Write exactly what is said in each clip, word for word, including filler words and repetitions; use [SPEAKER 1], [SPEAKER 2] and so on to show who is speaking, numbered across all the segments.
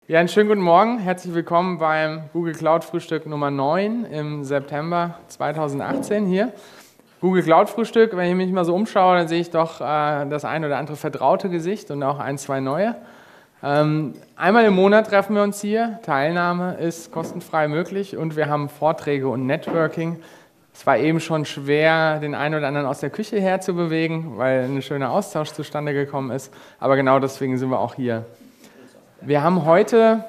[SPEAKER 1] Ja, einen schönen guten Morgen. Herzlich willkommen beim Google Cloud Frühstück Nummer neun im September zweitausendachtzehn hier. Google Cloud Frühstück, wenn ich mich mal so umschaue, dann sehe ich doch äh, das ein oder andere vertraute Gesicht und auch ein, zwei neue. Ähm, einmal im Monat treffen wir uns hier. Teilnahme ist kostenfrei möglich und wir haben Vorträge und Networking. Es war eben schon schwer, den einen oder anderen aus der Küche herzubewegen, weil ein schöner Austausch zustande gekommen ist. Aber genau deswegen sind wir auch hier. Wir haben heute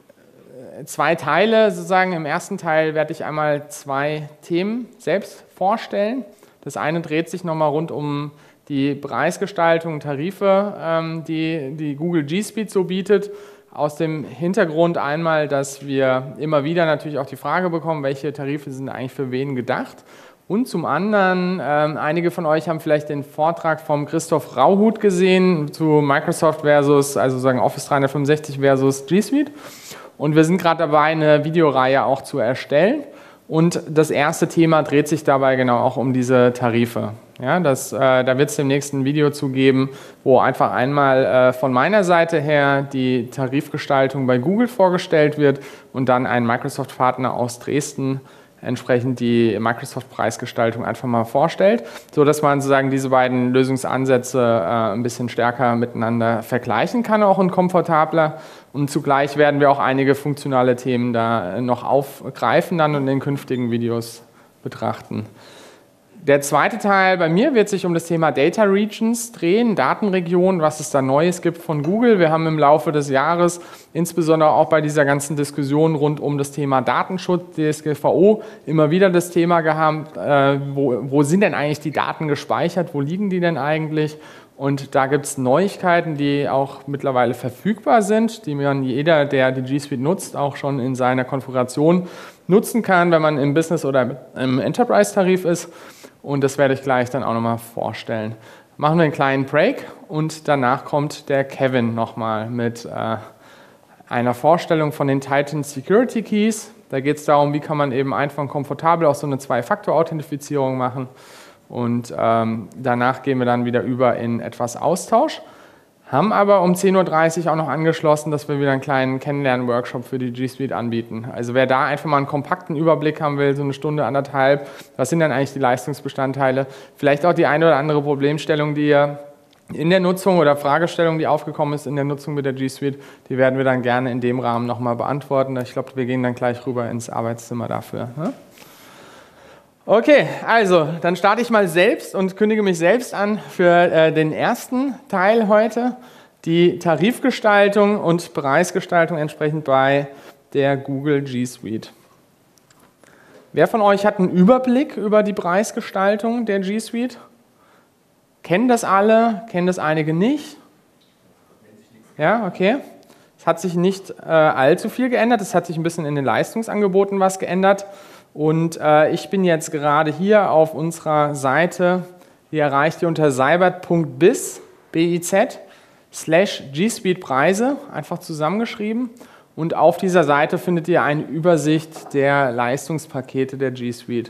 [SPEAKER 1] zwei Teile, sozusagen. Im ersten Teil werde ich einmal zwei Themen selbst vorstellen. Das eine dreht sich nochmal rund um die Preisgestaltung, Tarife, die, die Google G Suite so bietet. Aus dem Hintergrund einmal, dass wir immer wieder natürlich auch die Frage bekommen, welche Tarife sind eigentlich für wen gedacht. Und zum anderen, äh, einige von euch haben vielleicht den Vortrag vom Christoph Rauhut gesehen zu Microsoft versus, also sagen Office dreihundertfünfundsechzig versus G Suite. Und wir sind gerade dabei, eine Videoreihe auch zu erstellen. Und das erste Thema dreht sich dabei genau auch um diese Tarife. Ja, das, äh, da wird es demnächst ein Video zu geben, wo einfach einmal äh, von meiner Seite her die Tarifgestaltung bei Google vorgestellt wird und dann ein Microsoft-Partner aus Dresden entsprechend die Microsoft-Preisgestaltung einfach mal vorstellt, sodass man sozusagen diese beiden Lösungsansätze äh, ein bisschen stärker miteinander vergleichen kann, auch und komfortabler. Und zugleich werden wir auch einige funktionale Themen da noch aufgreifen dann und in den künftigen Videos betrachten. Der zweite Teil bei mir wird sich um das Thema Data Regions drehen, Datenregionen, was es da Neues gibt von Google. Wir haben im Laufe des Jahres, insbesondere auch bei dieser ganzen Diskussion rund um das Thema Datenschutz, D S G V O, immer wieder das Thema gehabt, äh, wo, wo sind denn eigentlich die Daten gespeichert, wo liegen die denn eigentlich? Und da gibt es Neuigkeiten, die auch mittlerweile verfügbar sind, die man jeder, der die G Suite nutzt, auch schon in seiner Konfiguration nutzen kann, wenn man im Business- oder im Enterprise-Tarif ist. Und das werde ich gleich dann auch nochmal vorstellen. Machen wir einen kleinen Break und danach kommt der Kevin nochmal mit äh, einer Vorstellung von den Titan Security Keys. Da geht es darum, wie kann man eben einfach und komfortabel auch so eine Zwei-Faktor-Authentifizierung machen. Und ähm, danach gehen wir dann wieder über in etwas Austausch. Haben aber um zehn Uhr dreißig auch noch angeschlossen, dass wir wieder einen kleinen Kennenlernen-Workshop für die G Suite anbieten. Also wer da einfach mal einen kompakten Überblick haben will, so eine Stunde, anderthalb, was sind dann eigentlich die Leistungsbestandteile? Vielleicht auch die eine oder andere Problemstellung, die ihr in der Nutzung oder Fragestellung, die aufgekommen ist in der Nutzung mit der G Suite, die werden wir dann gerne in dem Rahmen nochmal beantworten. Ich glaube, wir gehen dann gleich rüber ins Arbeitszimmer dafür. Ne? Okay, also dann starte ich mal selbst und kündige mich selbst an für äh, den ersten Teil heute, die Tarifgestaltung und Preisgestaltung entsprechend bei der Google G Suite. Wer von euch hat einen Überblick über die Preisgestaltung der G Suite? Kennen das alle? Kennen das einige nicht? Ja, okay. Es hat sich nicht äh, allzu viel geändert, es hat sich ein bisschen in den Leistungsangeboten was geändert. Und äh, ich bin jetzt gerade hier auf unserer Seite, die erreicht ihr unter cybert punkt biz, B I Z, slash G Suite Preise, einfach zusammengeschrieben. Und auf dieser Seite findet ihr eine Übersicht der Leistungspakete der G Suite.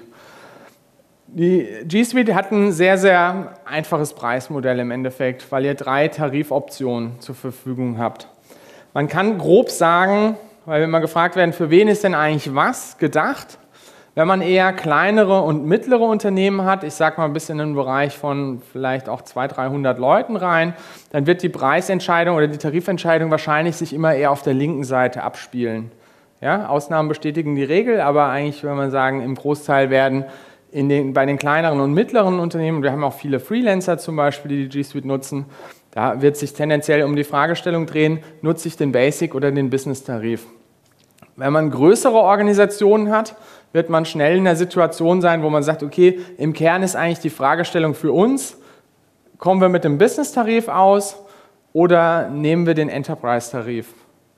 [SPEAKER 1] Die G Suite hat ein sehr, sehr einfaches Preismodell im Endeffekt, weil ihr drei Tarifoptionen zur Verfügung habt. Man kann grob sagen, weil wir mal gefragt werden, für wen ist denn eigentlich was gedacht? Wenn man eher kleinere und mittlere Unternehmen hat, ich sage mal bis in den Bereich von vielleicht auch zweihundert, dreihundert Leuten rein, dann wird die Preisentscheidung oder die Tarifentscheidung wahrscheinlich sich immer eher auf der linken Seite abspielen. Ja, Ausnahmen bestätigen die Regel, aber eigentlich, wenn man sagen, im Großteil werden in den, bei den kleineren und mittleren Unternehmen, wir haben auch viele Freelancer zum Beispiel, die die G Suite nutzen, da wird sich tendenziell um die Fragestellung drehen, nutze ich den Basic oder den Business-Tarif. Wenn man größere Organisationen hat, wird man schnell in der Situation sein, wo man sagt, okay, im Kern ist eigentlich die Fragestellung für uns, kommen wir mit dem Business-Tarif aus oder nehmen wir den Enterprise-Tarif?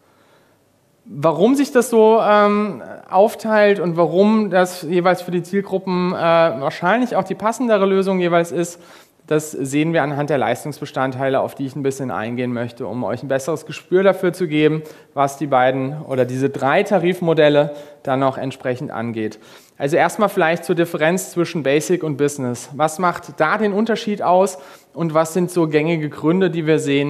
[SPEAKER 1] Warum sich das so ähm, aufteilt und warum das jeweils für die Zielgruppen äh, wahrscheinlich auch die passendere Lösung jeweils ist, das sehen wir anhand der Leistungsbestandteile, auf die ich ein bisschen eingehen möchte, um euch ein besseres Gespür dafür zu geben, was die beiden oder diese drei Tarifmodelle dann noch entsprechend angeht. Also erstmal vielleicht zur Differenz zwischen Basic und Business. Was macht da den Unterschied aus und was sind so gängige Gründe, die wir sehen,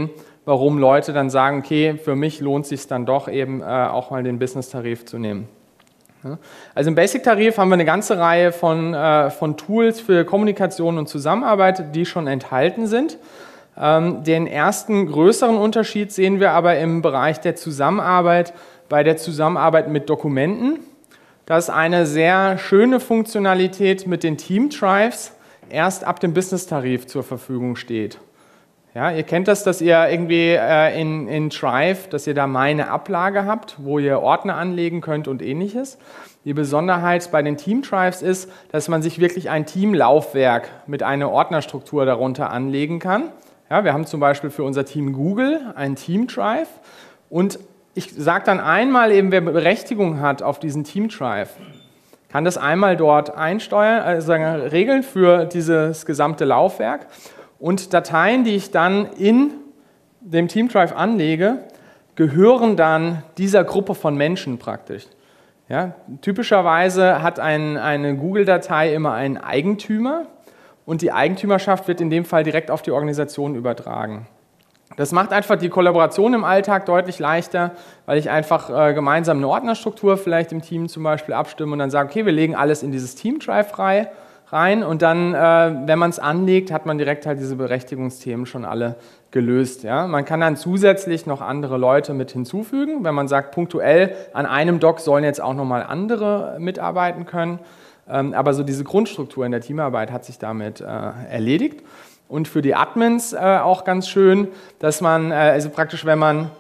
[SPEAKER 1] warum Leute dann sagen, okay, für mich lohnt es sich dann doch eben äh, auch mal den Business-Tarif zu nehmen. Ja. Also im Basic-Tarif haben wir eine ganze Reihe von, äh, von Tools für Kommunikation und Zusammenarbeit, die schon enthalten sind. Ähm, den ersten größeren Unterschied sehen wir aber im Bereich der Zusammenarbeit, bei der Zusammenarbeit mit Dokumenten. Das ist eine sehr schöne Funktionalität mit den Team-Drives erst ab dem Business-Tarif zur Verfügung steht. Ja, ihr kennt das, dass ihr irgendwie äh, in, in Drive, dass ihr da meine Ablage habt, wo ihr Ordner anlegen könnt und ähnliches. Die Besonderheit bei den Team-Drives ist, dass man sich wirklich ein Teamlaufwerk mit einer Ordnerstruktur darunter anlegen kann. Ja, wir haben zum Beispiel für unser Team Google einen Team-Drive und ich sage dann einmal eben, wer Berechtigung hat auf diesen Team-Drive, kann das einmal dort einsteuern, also regeln für dieses gesamte Laufwerk. Und Dateien, die ich dann in dem Team-Drive anlege, gehören dann dieser Gruppe von Menschen praktisch. Ja, typischerweise hat ein, eine Google-Datei immer einen Eigentümer und die Eigentümerschaft wird in dem Fall direkt auf die Organisation übertragen. Das macht einfach die Kollaboration im Alltag deutlich leichter, weil ich einfach äh, gemeinsam eine Ordnerstruktur vielleicht im Team zum Beispiel abstimme und dann sage, okay, wir legen alles in dieses Team-Drive rein und dann, äh, wenn man es anlegt, hat man direkt halt diese Berechtigungsthemen schon alle gelöst. Ja? Man kann dann zusätzlich noch andere Leute mit hinzufügen, wenn man sagt, punktuell an einem Doc sollen jetzt auch nochmal andere mitarbeiten können, ähm, aber so diese Grundstruktur in der Teamarbeit hat sich damit äh, erledigt. Und für die Admins äh, auch ganz schön, dass man, äh, also praktisch, wenn man,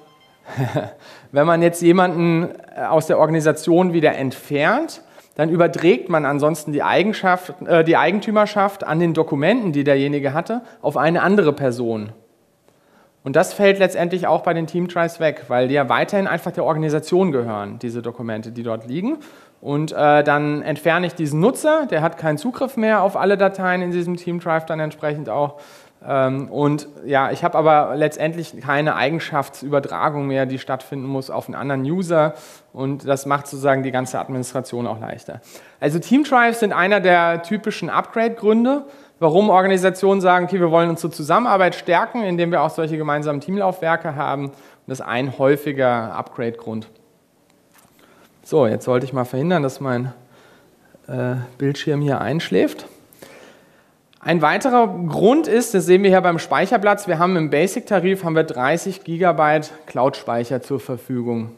[SPEAKER 1] wenn man jetzt jemanden aus der Organisation wieder entfernt, dann überträgt man ansonsten die, Eigenschaft, äh, die Eigentümerschaft an den Dokumenten, die derjenige hatte, auf eine andere Person. Und das fällt letztendlich auch bei den Team-Drives weg, weil die ja weiterhin einfach der Organisation gehören, diese Dokumente, die dort liegen. Und äh, dann entferne ich diesen Nutzer, der hat keinen Zugriff mehr auf alle Dateien in diesem Team-Drive dann entsprechend auch. Ähm, und ja, ich habe aber letztendlich keine Eigenschaftsübertragung mehr, die stattfinden muss auf einen anderen User. Und das macht sozusagen die ganze Administration auch leichter. Also Team-Drives sind einer der typischen Upgrade-Gründe, warum Organisationen sagen, okay, wir wollen unsere Zusammenarbeit stärken, indem wir auch solche gemeinsamen Teamlaufwerke haben. Und das ist ein häufiger Upgrade-Grund. So, jetzt sollte ich mal verhindern, dass mein äh, Bildschirm hier einschläft. Ein weiterer Grund ist, das sehen wir hier beim Speicherplatz, wir haben im Basic-Tarif haben wir dreißig Gigabyte Cloud-Speicher zur Verfügung.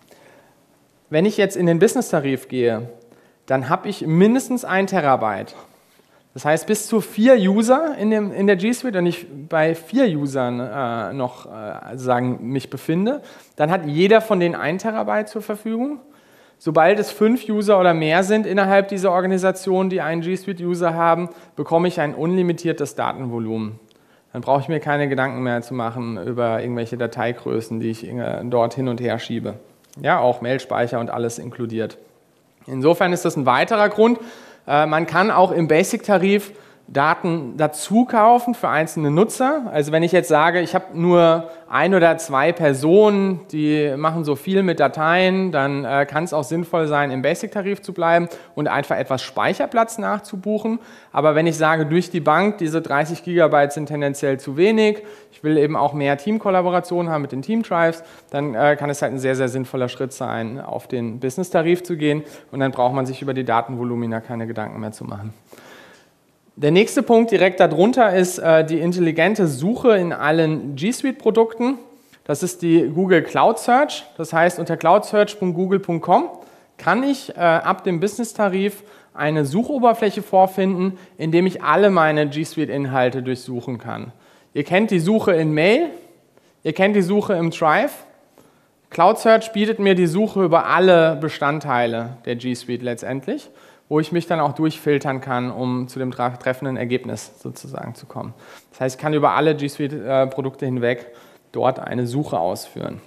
[SPEAKER 1] Wenn ich jetzt in den Business-Tarif gehe, dann habe ich mindestens ein Terabyte. Das heißt, bis zu vier User in, dem, in der G Suite und ich bei vier Usern äh, noch äh, sagen, mich befinde, dann hat jeder von denen ein Terabyte zur Verfügung. Sobald es fünf User oder mehr sind innerhalb dieser Organisation, die einen G Suite-User haben, bekomme ich ein unlimitiertes Datenvolumen. Dann brauche ich mir keine Gedanken mehr zu machen über irgendwelche Dateigrößen, die ich dort hin und her schiebe. Ja, auch Mailspeicher und alles inkludiert. Insofern ist das ein weiterer Grund. Man kann auch im Basic-Tarif Daten dazu kaufen für einzelne Nutzer. Also wenn ich jetzt sage, ich habe nur ein oder zwei Personen, die machen so viel mit Dateien, dann äh, kann es auch sinnvoll sein, im Basic-Tarif zu bleiben und einfach etwas Speicherplatz nachzubuchen. Aber wenn ich sage, durch die Bank, diese dreißig Gigabyte sind tendenziell zu wenig, ich will eben auch mehr Teamkollaboration haben mit den Team-Drives, dann äh, kann es halt ein sehr, sehr sinnvoller Schritt sein, auf den Business-Tarif zu gehen und dann braucht man sich über die Datenvolumina keine Gedanken mehr zu machen. Der nächste Punkt direkt darunter ist äh, die intelligente Suche in allen G Suite-Produkten. Das ist die Google Cloud Search. Das heißt, unter cloud search punkt google punkt com kann ich äh, ab dem Business-Tarif eine Suchoberfläche vorfinden, indem ich alle meine G Suite-Inhalte durchsuchen kann. Ihr kennt die Suche in Mail, ihr kennt die Suche im Drive. Cloud Search bietet mir die Suche über alle Bestandteile der G Suite letztendlich, wo ich mich dann auch durchfiltern kann, um zu dem treffenden Ergebnis sozusagen zu kommen. Das heißt, ich kann über alle G Suite-Produkte hinweg dort eine Suche ausführen.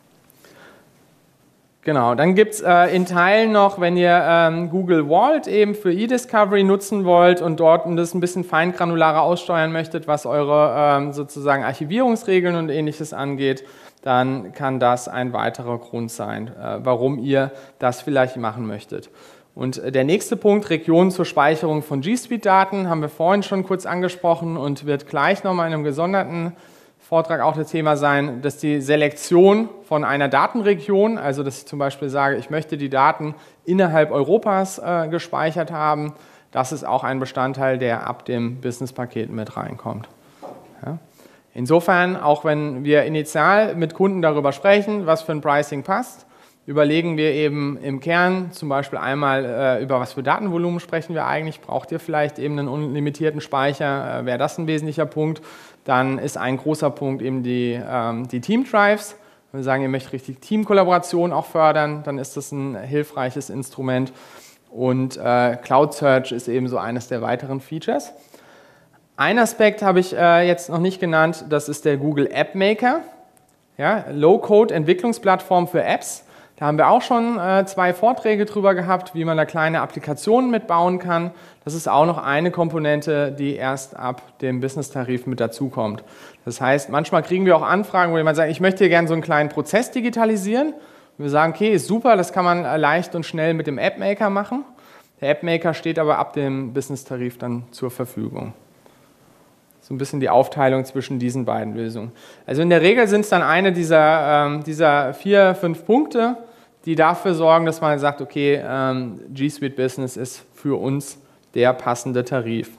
[SPEAKER 1] Genau, dann gibt es äh, in Teilen noch, wenn ihr ähm, Google Vault eben für eDiscovery nutzen wollt und dort das ein bisschen feingranularer aussteuern möchtet, was eure ähm, sozusagen Archivierungsregeln und Ähnliches angeht, dann kann das ein weiterer Grund sein, äh, warum ihr das vielleicht machen möchtet. Und der nächste Punkt, Regionen zur Speicherung von G Suite-Daten, haben wir vorhin schon kurz angesprochen und wird gleich nochmal in einem gesonderten Vortrag auch das Thema sein, dass die Selektion von einer Datenregion, also dass ich zum Beispiel sage, ich möchte die Daten innerhalb Europas äh, gespeichert haben, das ist auch ein Bestandteil, der ab dem Business-Paket mit reinkommt. Ja. Insofern, auch wenn wir initial mit Kunden darüber sprechen, was für ein Pricing passt, überlegen wir eben im Kern zum Beispiel einmal, äh, über was für Datenvolumen sprechen wir eigentlich, braucht ihr vielleicht eben einen unlimitierten Speicher, äh, wäre das ein wesentlicher Punkt. Dann ist ein großer Punkt eben die, ähm, die Team-Drives. Wenn wir sagen, ihr möchtet richtig Teamkollaboration auch fördern, dann ist das ein hilfreiches Instrument. Und äh, Cloud Search ist eben so eines der weiteren Features. Ein Aspekt habe ich äh, jetzt noch nicht genannt, das ist der Google App Maker. Ja, Low-Code-Entwicklungsplattform für Apps. Da haben wir auch schon äh, zwei Vorträge drüber gehabt, wie man da kleine Applikationen mitbauen kann. Das ist auch noch eine Komponente, die erst ab dem Business-Tarif mit dazukommt. Das heißt, manchmal kriegen wir auch Anfragen, wo jemand sagt, ich möchte hier gerne so einen kleinen Prozess digitalisieren. Und wir sagen, okay, ist super, das kann man leicht und schnell mit dem App-Maker machen. Der App-Maker steht aber ab dem Business-Tarif dann zur Verfügung. So ein bisschen die Aufteilung zwischen diesen beiden Lösungen. Also in der Regel sind es dann eine dieser, ähm, dieser vier, fünf Punkte, die dafür sorgen, dass man sagt, okay, ähm, G Suite Business ist für uns der passende Tarif.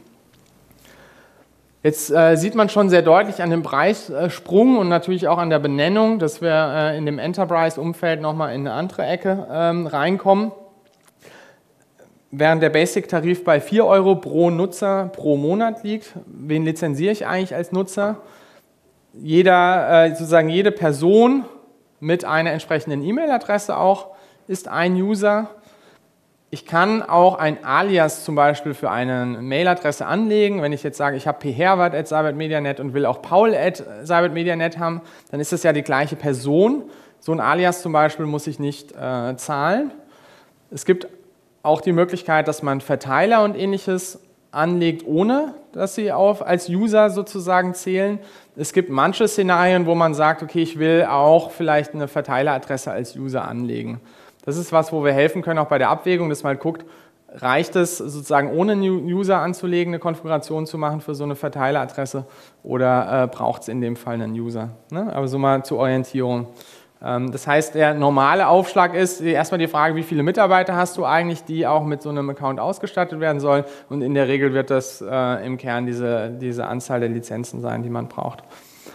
[SPEAKER 1] Jetzt äh, sieht man schon sehr deutlich an dem Preissprung und natürlich auch an der Benennung, dass wir äh, in dem Enterprise-Umfeld nochmal in eine andere Ecke ähm, reinkommen. Während der Basic-Tarif bei vier Euro pro Nutzer pro Monat liegt, wen lizenziere ich eigentlich als Nutzer? Jeder, äh, sozusagen jede Person mit einer entsprechenden E-Mail-Adresse auch ist ein User. Ich kann auch ein Alias zum Beispiel für eine Mailadresse anlegen. Wenn ich jetzt sage, ich habe pherbert at cybertmedianet und will auch paul at cybertmedianet haben, dann ist das ja die gleiche Person. So ein Alias zum Beispiel muss ich nicht äh, zahlen. Es gibt auch die Möglichkeit, dass man Verteiler und Ähnliches anlegt, ohne dass sie auf, als User sozusagen zählen. Es gibt manche Szenarien, wo man sagt, okay, ich will auch vielleicht eine Verteileradresse als User anlegen. Das ist was, wo wir helfen können, auch bei der Abwägung, dass man halt guckt, reicht es sozusagen ohne einen User anzulegen, eine Konfiguration zu machen für so eine Verteileradresse oder äh, braucht es in dem Fall einen User? Ne? Aber so mal zur Orientierung. Ähm, das heißt, der normale Aufschlag ist erstmal die Frage, wie viele Mitarbeiter hast du eigentlich, die auch mit so einem Account ausgestattet werden sollen, und in der Regel wird das äh, im Kern diese, diese Anzahl der Lizenzen sein, die man braucht.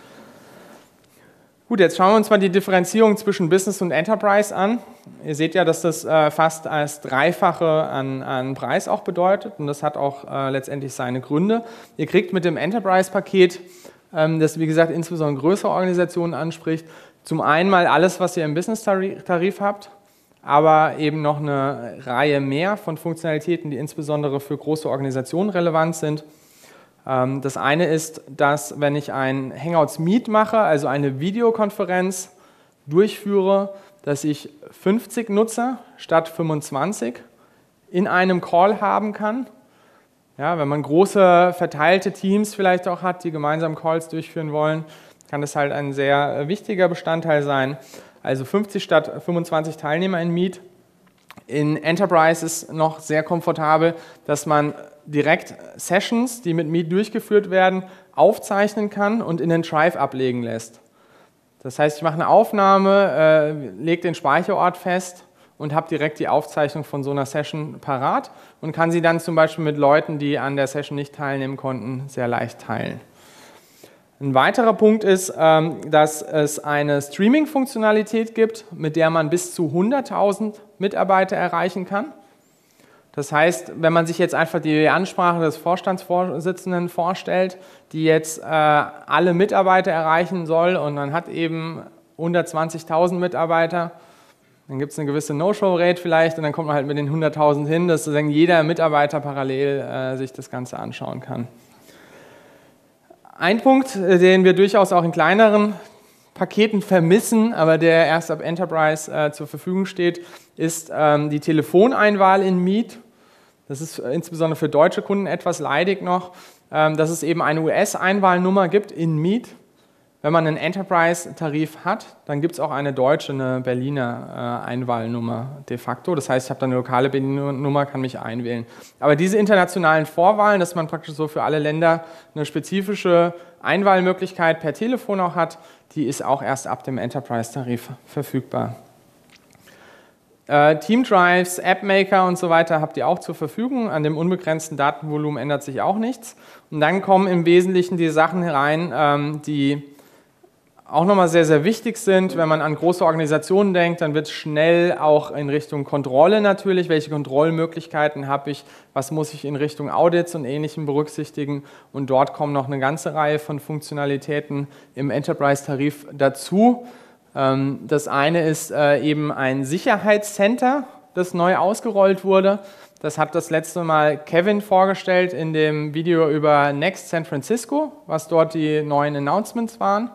[SPEAKER 1] Gut, jetzt schauen wir uns mal die Differenzierung zwischen Business und Enterprise an. Ihr seht ja, dass das äh, fast als Dreifache an, an Preis auch bedeutet, und das hat auch äh, letztendlich seine Gründe. Ihr kriegt mit dem Enterprise-Paket, ähm, das wie gesagt insbesondere größere Organisationen anspricht, zum einen mal alles, was ihr im Business-Tarif habt, aber eben noch eine Reihe mehr von Funktionalitäten, die insbesondere für große Organisationen relevant sind. Das eine ist, dass wenn ich ein Hangouts Meet mache, also eine Videokonferenz durchführe, dass ich fünfzig Nutzer statt fünfundzwanzig in einem Call haben kann. Ja, wenn man große verteilte Teams vielleicht auch hat, die gemeinsam Calls durchführen wollen, kann das halt ein sehr wichtiger Bestandteil sein. Also fünfzig statt fünfundzwanzig Teilnehmer in Meet. In Enterprise ist noch sehr komfortabel, dass man direkt Sessions, die mit Meet durchgeführt werden, aufzeichnen kann und in den Drive ablegen lässt. Das heißt, ich mache eine Aufnahme, äh, lege den Speicherort fest und habe direkt die Aufzeichnung von so einer Session parat und kann sie dann zum Beispiel mit Leuten, die an der Session nicht teilnehmen konnten, sehr leicht teilen. Ein weiterer Punkt ist, dass es eine Streaming-Funktionalität gibt, mit der man bis zu hunderttausend Mitarbeiter erreichen kann. Das heißt, wenn man sich jetzt einfach die Ansprache des Vorstandsvorsitzenden vorstellt, die jetzt alle Mitarbeiter erreichen soll, und man hat eben hundertzwanzigtausend Mitarbeiter, dann gibt es eine gewisse No-Show-Rate vielleicht, und dann kommt man halt mit den hunderttausend hin, dass sozusagen jeder Mitarbeiter parallel äh, sich das Ganze anschauen kann. Ein Punkt, den wir durchaus auch in kleineren Paketen vermissen, aber der erst ab Enterprise äh, zur Verfügung steht, ist ähm, die Telefoneinwahl in Meet. Das ist insbesondere für deutsche Kunden etwas leidig noch, ähm, dass es eben eine U S-Einwahlnummer gibt in Meet. wenn man einen Enterprise-Tarif hat, dann gibt es auch eine deutsche, eine Berliner äh, Einwahlnummer de facto. Das heißt, ich habe dann eine lokale Berliner Nummer, kann mich einwählen. Aber diese internationalen Vorwahlen, dass man praktisch so für alle Länder eine spezifische Einwahlmöglichkeit per Telefon auch hat, die ist auch erst ab dem Enterprise-Tarif verfügbar. Äh, Teamdrives, AppMaker und so weiter habt ihr auch zur Verfügung. An dem unbegrenzten Datenvolumen ändert sich auch nichts. Und dann kommen im Wesentlichen die Sachen herein, ähm, die auch nochmal sehr, sehr wichtig sind. Wenn man an große Organisationen denkt, dann wird es schnell auch in Richtung Kontrolle natürlich. Welche Kontrollmöglichkeiten habe ich? Was muss ich in Richtung Audits und Ähnlichem berücksichtigen? Und dort kommen noch eine ganze Reihe von Funktionalitäten im Enterprise-Tarif dazu. Das eine ist eben ein Sicherheitscenter, das neu ausgerollt wurde. Das hat das letzte Mal Kevin vorgestellt in dem Video über Next San Francisco, was dort die neuen Announcements waren.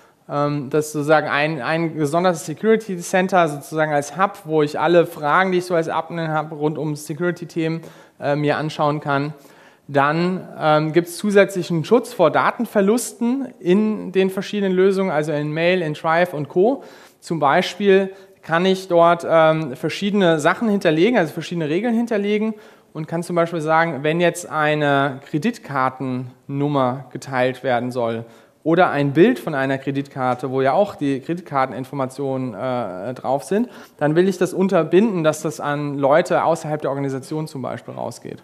[SPEAKER 1] Das ist sozusagen ein, ein gesondertes Security Center, sozusagen als Hub, wo ich alle Fragen, die ich so als Admin habe, rund um Security-Themen äh, mir anschauen kann. Dann ähm, gibt es zusätzlichen Schutz vor Datenverlusten in den verschiedenen Lösungen, also in Mail, in Drive und Co. Zum Beispiel kann ich dort ähm, verschiedene Sachen hinterlegen, also verschiedene Regeln hinterlegen und kann zum Beispiel sagen, wenn jetzt eine Kreditkartennummer geteilt werden soll oder ein Bild von einer Kreditkarte, wo ja auch die Kreditkarteninformationen äh, drauf sind, dann will ich das unterbinden, dass das an Leute außerhalb der Organisation zum Beispiel rausgeht.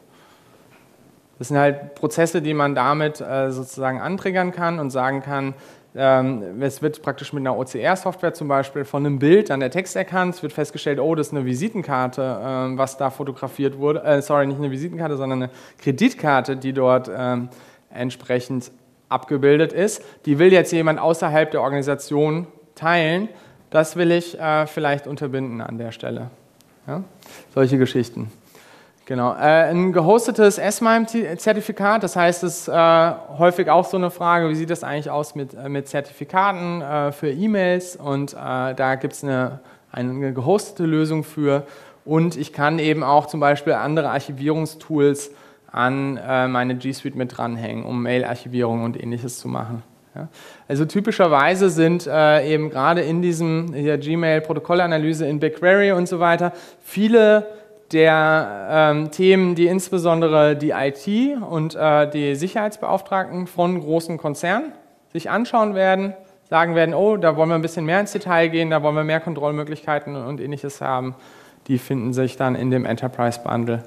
[SPEAKER 1] Das sind halt Prozesse, die man damit äh, sozusagen antriggern kann und sagen kann, ähm, es wird praktisch mit einer O C R-Software zum Beispiel von einem Bild dann der Text erkannt, es wird festgestellt, oh, das ist eine Visitenkarte, äh, was da fotografiert wurde, äh, sorry, nicht eine Visitenkarte, sondern eine Kreditkarte, die dort ähm, entsprechend abgebildet ist. Die will jetzt jemand außerhalb der Organisation teilen, das will ich äh, vielleicht unterbinden an der Stelle. Ja? Solche Geschichten. Genau, äh, ein gehostetes S M I M E-Zertifikat, das heißt, es ist äh, häufig auch so eine Frage, wie sieht das eigentlich aus mit, äh, mit Zertifikaten äh, für E-Mails und äh, da gibt es eine, eine gehostete Lösung für und ich kann eben auch zum Beispiel andere Archivierungstools an äh, meine G Suite mit dranhängen, um Mail-Archivierung und Ähnliches zu machen. Ja. Also typischerweise sind äh, eben gerade in diesem hier Gmail-Protokollanalyse in BigQuery und so weiter viele der ähm, Themen, die insbesondere die I T und äh, die Sicherheitsbeauftragten von großen Konzernen sich anschauen werden, sagen werden, oh, da wollen wir ein bisschen mehr ins Detail gehen, da wollen wir mehr Kontrollmöglichkeiten und Ähnliches haben, die finden sich dann in dem Enterprise Bundle.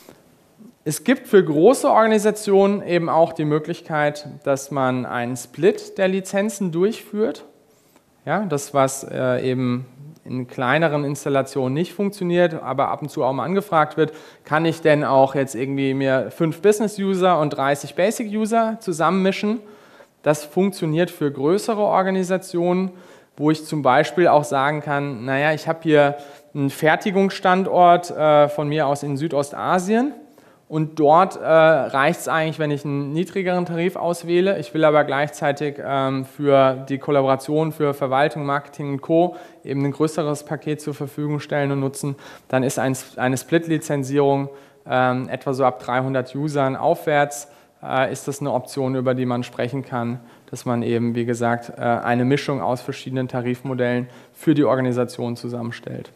[SPEAKER 1] Es gibt für große Organisationen eben auch die Möglichkeit, dass man einen Split der Lizenzen durchführt. Ja, das, was äh, eben in kleineren Installationen nicht funktioniert, aber ab und zu auch mal angefragt wird, kann ich denn auch jetzt irgendwie mir fünf Business-User und dreißig Basic-User zusammenmischen? Das funktioniert für größere Organisationen, wo ich zum Beispiel auch sagen kann, naja, ich habe hier einen Fertigungsstandort äh, von mir aus in Südostasien und dort äh, reicht es eigentlich, wenn ich einen niedrigeren Tarif auswähle. Ich will aber gleichzeitig ähm, für die Kollaboration für Verwaltung, Marketing und Co. eben ein größeres Paket zur Verfügung stellen und nutzen. Dann ist ein, eine Split-Lizenzierung ähm, etwa so ab dreihundert Usern aufwärts, äh, ist das eine Option, über die man sprechen kann, dass man eben, wie gesagt, äh, eine Mischung aus verschiedenen Tarifmodellen für die Organisation zusammenstellt.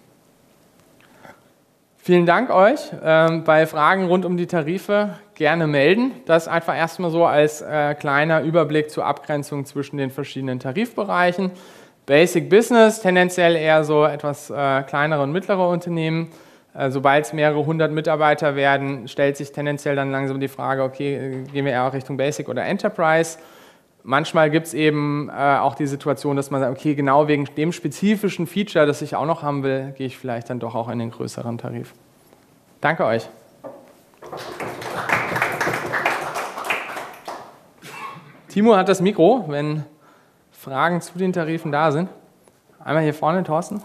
[SPEAKER 1] Vielen Dank euch. Ähm, bei Fragen rund um die Tarife gerne melden. Das einfach erstmal so als äh, kleiner Überblick zur Abgrenzung zwischen den verschiedenen Tarifbereichen. Basic Business, tendenziell eher so etwas äh, kleinere und mittlere Unternehmen. Äh, sobald es mehrere hundert Mitarbeiter werden, stellt sich tendenziell dann langsam die Frage, okay, gehen wir eher Richtung Basic oder Enterprise? Manchmal gibt es eben äh, auch die Situation, dass man sagt, okay, genau wegen dem spezifischen Feature, das ich auch noch haben will, gehe ich vielleicht dann doch auch in den größeren Tarif. Danke euch. Timo hat das Mikro, wenn Fragen zu den Tarifen da sind. Einmal hier vorne, Thorsten.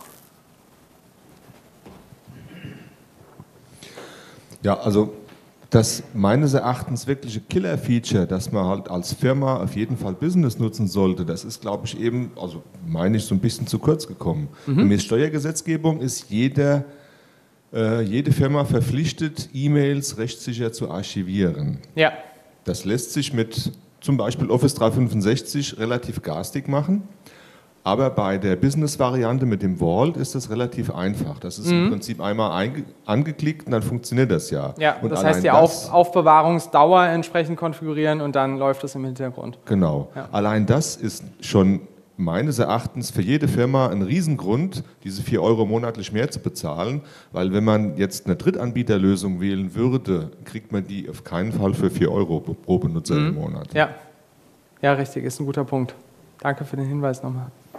[SPEAKER 2] Ja, also das meines Erachtens wirkliche Killer-Feature, das man halt als Firma auf jeden Fall Business nutzen sollte, das ist, glaube ich, eben, also meine ich, so ein bisschen zu kurz gekommen. Mhm. Gemäß Steuergesetzgebung ist jeder, äh, jede Firma verpflichtet, E-Mails rechtssicher zu archivieren.
[SPEAKER 1] Ja.
[SPEAKER 2] Das lässt sich mit zum Beispiel Office dreihundertfünfundsechzig relativ garstig machen. Aber bei der Business-Variante mit dem Vault ist das relativ einfach. Das ist mhm. im Prinzip einmal angeklickt und dann funktioniert das ja.
[SPEAKER 1] Ja,
[SPEAKER 2] und
[SPEAKER 1] das heißt, die Auf Aufbewahrungsdauer entsprechend konfigurieren und dann läuft das im Hintergrund.
[SPEAKER 2] Genau. Ja. Allein das ist schon meines Erachtens für jede Firma ein Riesengrund, diese vier Euro monatlich mehr zu bezahlen, weil wenn man jetzt eine Drittanbieterlösung wählen würde, kriegt man die auf keinen Fall für vier Euro pro Benutzer mhm. im Monat.
[SPEAKER 1] Ja. ja, richtig, ist ein guter Punkt. Danke für den Hinweis nochmal.